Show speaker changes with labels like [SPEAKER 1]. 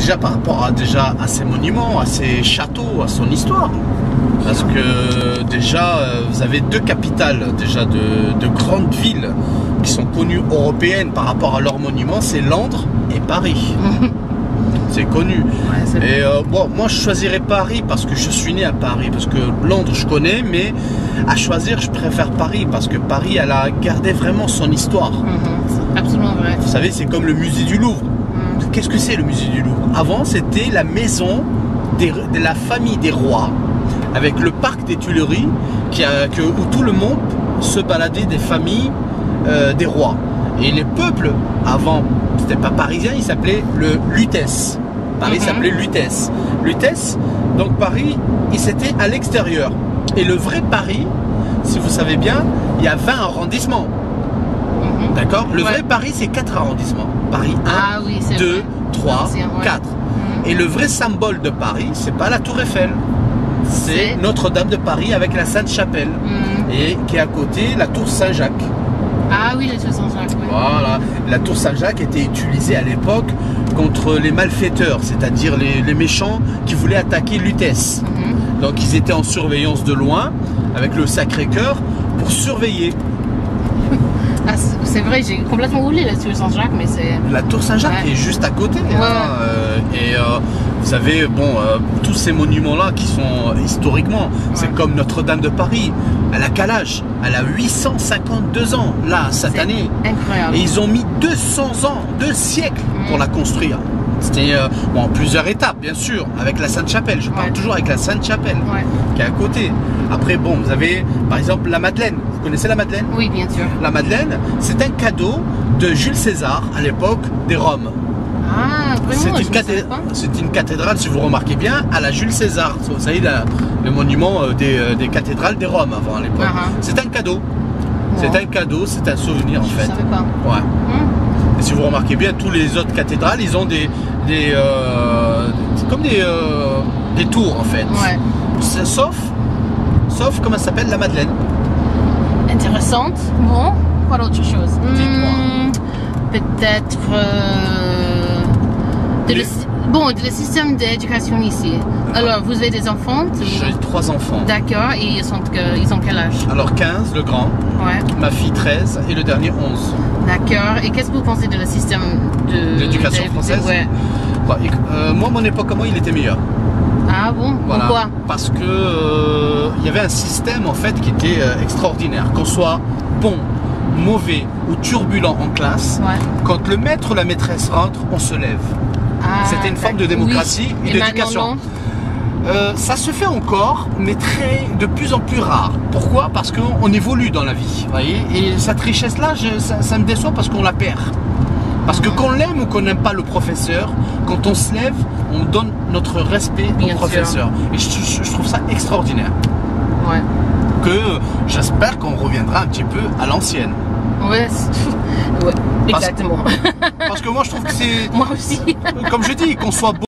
[SPEAKER 1] déjà par rapport à ses monuments, à ses châteaux, à son histoire. Parce que déjà, vous avez deux capitales déjà de grandes villes qui sont connues européennes par rapport à leurs monuments, c'est Londres et Paris. C'est connu.
[SPEAKER 2] Ouais,
[SPEAKER 1] et bon, moi je choisirais Paris parce que je suis né à Paris, parce que Londres je connais, mais à choisir je préfère Paris parce que Paris elle a gardé vraiment son histoire.
[SPEAKER 2] C'est absolument vrai.
[SPEAKER 1] Vous savez, c'est comme le musée du Louvre. Qu'est-ce que c'est le musée du Louvre? Avant c'était la maison de la famille des rois, avec le parc des Tuileries où tout le monde se baladait des familles des rois. Et les peuples, avant, c'était pas parisien, il s'appelait le Lutèce. Paris s'appelait Lutèce. Lutèce, donc Paris, c'était à l'extérieur. Et le vrai Paris, si vous savez bien, il y a 20 arrondissements. D'accord? Le vrai Paris, c'est 4 arrondissements. Paris 1, 2, 3, 4. Et le vrai symbole de Paris, c'est pas la Tour Eiffel. C'est Notre-Dame de Paris avec la Sainte-Chapelle. Et qui est à côté, la Tour Saint-Jacques.
[SPEAKER 2] Ah oui, la Tour Saint-Jacques, oui.
[SPEAKER 1] Voilà, la Tour Saint-Jacques était utilisée à l'époque contre les malfaiteurs, c'est-à-dire les méchants qui voulaient attaquer Lutèce. Donc ils étaient en surveillance de loin avec le Sacré-Cœur pour surveiller.
[SPEAKER 2] Ah, c'est vrai, j'ai complètement oublié la Tour Saint-Jacques, mais c'est...
[SPEAKER 1] La Tour Saint-Jacques est juste à côté. Et vous avez tous ces monuments-là qui sont historiquement, c'est comme Notre-Dame de Paris. Elle a quel âge? Elle a 852 ans, là, cette année.
[SPEAKER 2] Incroyable.
[SPEAKER 1] Et ils ont mis 200 ans, 2 siècles pour la construire. C'était plusieurs étapes, bien sûr, avec la Sainte-Chapelle. Je parle toujours avec la Sainte-Chapelle, qui est à côté. Après, bon, vous avez, par exemple, la Madeleine. Vous connaissez la Madeleine?
[SPEAKER 2] Oui, bien sûr.
[SPEAKER 1] La Madeleine, c'est un cadeau de Jules César, à l'époque, des Roms.
[SPEAKER 2] Ah, vraiment?
[SPEAKER 1] C'est une cathédrale, si vous remarquez bien, à la Jules César. Vous savez, le monument des cathédrales des Roms avant, à l'époque. C'est un cadeau. C'est un cadeau, c'est un souvenir, en fait.
[SPEAKER 2] Je savais pas.
[SPEAKER 1] Ouais. Et si vous remarquez bien, tous les autres cathédrales, ils ont comme des tours, en fait. Sauf comment ça s'appelle, la Madeleine.
[SPEAKER 2] Intéressante. Bon, quoi d'autre chose?
[SPEAKER 1] Dites-moi.
[SPEAKER 2] Peut-être le système d'éducation ici. Alors, vous avez des enfants?
[SPEAKER 1] J'ai 3 enfants.
[SPEAKER 2] D'accord, et ils ont quel âge?
[SPEAKER 1] Alors 15, le grand, ma fille 13 et le dernier 11.
[SPEAKER 2] D'accord, et qu'est-ce que vous pensez de le système
[SPEAKER 1] d'éducation française? Moi, mon époque à moi, il était meilleur.
[SPEAKER 2] Ah bon?
[SPEAKER 1] Voilà.
[SPEAKER 2] Pourquoi?
[SPEAKER 1] Parce que il y avait un système en fait qui était extraordinaire. Qu'on soit bon, mauvais ou turbulent en classe, quand le maître ou la maîtresse rentre, on se lève. C'était une forme de démocratie et d'éducation. Ça se fait encore, mais de plus en plus rare. Pourquoi? Parce qu'on évolue dans la vie, voyez. Et cette richesse-là, ça me déçoit parce qu'on la perd. Parce que qu'on l'aime ou qu'on n'aime pas le professeur, quand on se lève, on donne notre respect au professeur. Et je trouve ça extraordinaire. Que j'espère qu'on reviendra un petit peu à l'ancienne.
[SPEAKER 2] Exactement.
[SPEAKER 1] Parce que moi je trouve que c'est...
[SPEAKER 2] Moi aussi.
[SPEAKER 1] Comme je dis, qu'on soit